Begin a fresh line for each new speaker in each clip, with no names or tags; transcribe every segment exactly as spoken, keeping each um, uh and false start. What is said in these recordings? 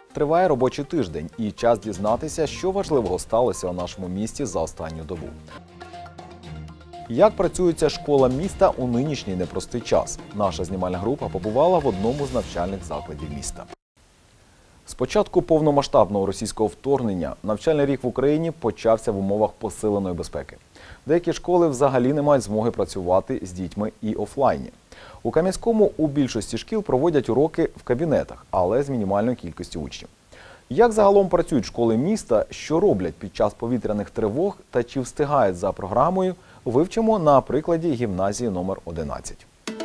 Триває робочий тиждень і час дізнатися, що важливого сталося у нашому місті за останню добу. Як працює школа міста у нинішній непростий час? Наша знімальна група побувала в одному з навчальних закладів міста. З початку повномасштабного російського вторгнення навчальний рік в Україні почався в умовах посиленої безпеки. Деякі школи взагалі не мають змоги працювати з дітьми і офлайні. У Кам'янському у більшості шкіл проводять уроки в кабінетах, але з мінімальною кількістю учнів. Як загалом працюють школи міста, що роблять під час повітряних тривог та чи встигають за програмою, вивчимо на прикладі гімназії номер одинадцять.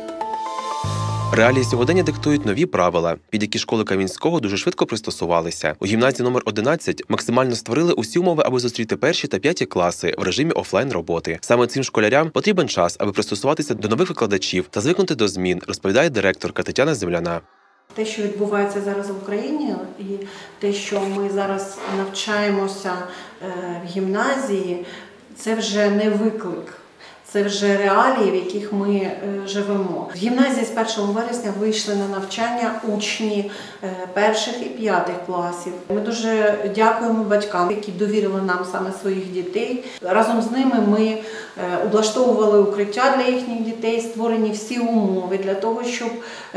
Реалії сьогодення диктують нові правила, під які школи Кам'янського дуже швидко пристосувалися. У гімназії номер одинадцять максимально створили усі умови, аби зустріти перші та п'яті класи в режимі офлайн-роботи. Саме цим школярям потрібен час, аби пристосуватися до нових викладачів та звикнути до змін, розповідає директорка Тетяна Земляна.
Те, що відбувається зараз в Україні, і те, що ми зараз навчаємося в гімназії, це вже не виклик. Це вже реалії, в яких ми живемо. В гімназії з першого вересня вийшли на навчання учні перших і п'ятих класів. Ми дуже дякуємо батькам, які довірили нам саме своїх дітей. Разом з ними ми облаштовували укриття для їхніх дітей, створені всі умови для того, щоб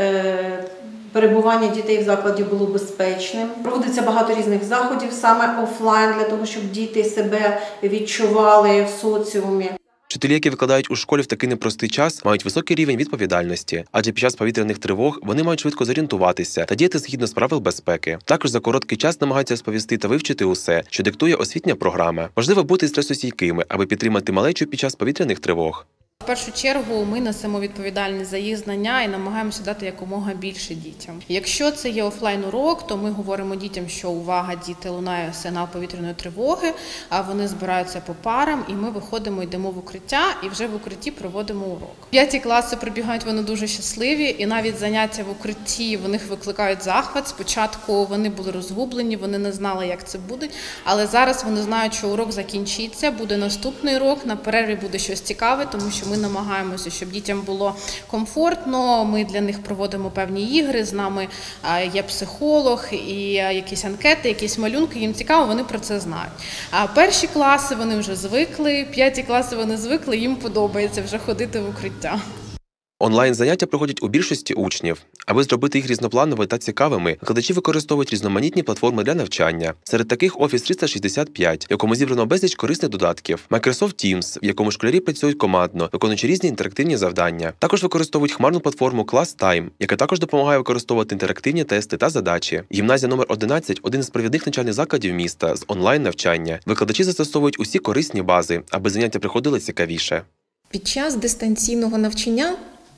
перебування дітей в закладі було безпечним. Проводиться багато різних заходів саме офлайн, для того, щоб діти себе відчували в соціумі.
Вчителі, які викладають у школі в такий непростий час, мають високий рівень відповідальності, адже під час повітряних тривог вони мають швидко зорієнтуватися та діяти згідно з правил безпеки. Також за короткий час намагаються розповісти та вивчити усе, що диктує освітня програма. Важливо бути стресостійкими, аби підтримати малечу під час повітряних тривог.
В першу чергу ми несемо відповідальність за їх знання і намагаємося дати якомога більше дітям. Якщо це є офлайн-урок, то ми говоримо дітям, що увага, діти, лунає сигнал повітряної тривоги, а вони збираються по парам, і ми виходимо, йдемо в укриття, і вже в укритті проводимо урок. П'яті класи прибігають, вони дуже щасливі, і навіть заняття в укритті в них викликають захват. Спочатку вони були розгублені, вони не знали, як це буде, але зараз вони знають, що урок закінчиться, буде наступний урок, на перерві буде щось цікаве, тому що ми намагаємося, щоб дітям було комфортно, ми для них проводимо певні ігри, з нами є психолог і якісь анкети, якісь малюнки, їм цікаво, вони про це знають. А перші класи вони вже звикли, п'яті класи вони звикли, їм подобається вже ходити в укриття.
Онлайн-заняття проходять у більшості учнів. Аби зробити їх різноплановими та цікавими, викладачі використовують різноманітні платформи для навчання. Серед таких Офіс триста шістдесят п'ять, в якому зібрано безліч корисних додатків, Microsoft Teams, в якому школярі працюють командно, виконуючи різні інтерактивні завдання. Також використовують хмарну платформу ClassTime, яка також допомагає використовувати інтерактивні тести та задачі. Гімназія номер одинадцять – один із провідних навчальних закладів міста з онлайн-навчання. Викладачі застосовують усі корисні бази, аби заняття приходили цікавіше.
Під час дистанційного навчання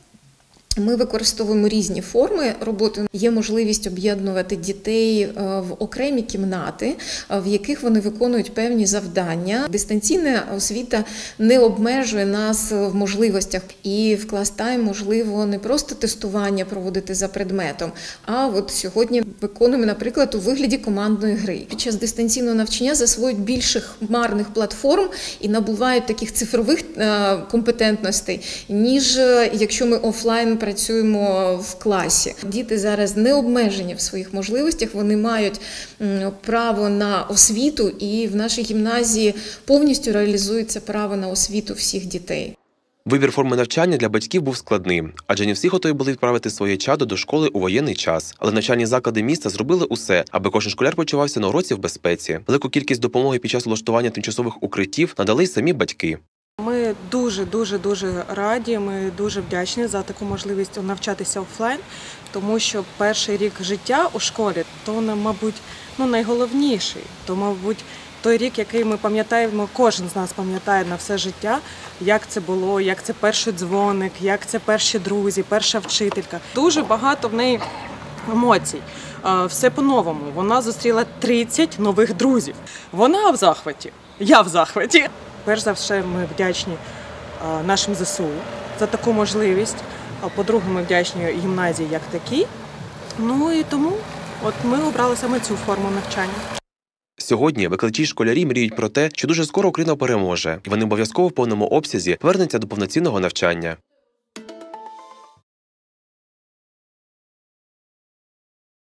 ми використовуємо різні форми роботи. Є можливість об'єднувати дітей в окремі кімнати, в яких вони виконують певні завдання. Дистанційна освіта не обмежує нас в можливостях. І в ClassTime можливо не просто тестування проводити за предметом, а от сьогодні виконуємо, наприклад, у вигляді командної гри. Під час дистанційного навчання засвоюють більше хмарних платформ і набувають таких цифрових компетентностей, ніж якщо ми офлайн працюємо в класі. Діти зараз не обмежені в своїх можливостях, вони мають право на освіту, і в нашій гімназії повністю реалізується право на освіту всіх дітей.
Вибір форми навчання для батьків був складним, адже не всі готові були відправити своє чадо до школи у воєнний час. Але навчальні заклади міста зробили усе, аби кожен школяр почувався на уроці в безпеці. Велику кількість допомоги під час влаштування тимчасових укриттів надали й самі батьки.
Ми дуже-дуже-дуже раді, ми дуже вдячні за таку можливість навчатися офлайн, тому що перший рік життя у школі, то, мабуть, ну, найголовніший, то, мабуть, той рік, який ми пам'ятаємо, кожен з нас пам'ятає на все життя, як це було, як це перший дзвоник, як це перші друзі, перша вчителька. Дуже багато в неї емоцій. Все по-новому. Вона зустріла тридцять нових друзів. Вона в захваті, я в захваті. Перш за все, ми вдячні нашим зе се у за таку можливість. По-друге, ми вдячні гімназії як такій. Ну і тому от ми обрали саме цю форму навчання.
Сьогодні викладачі й школярі мріють про те, що дуже скоро Україна переможе, і вони обов'язково в повному обсязі повернуться до повноцінного навчання.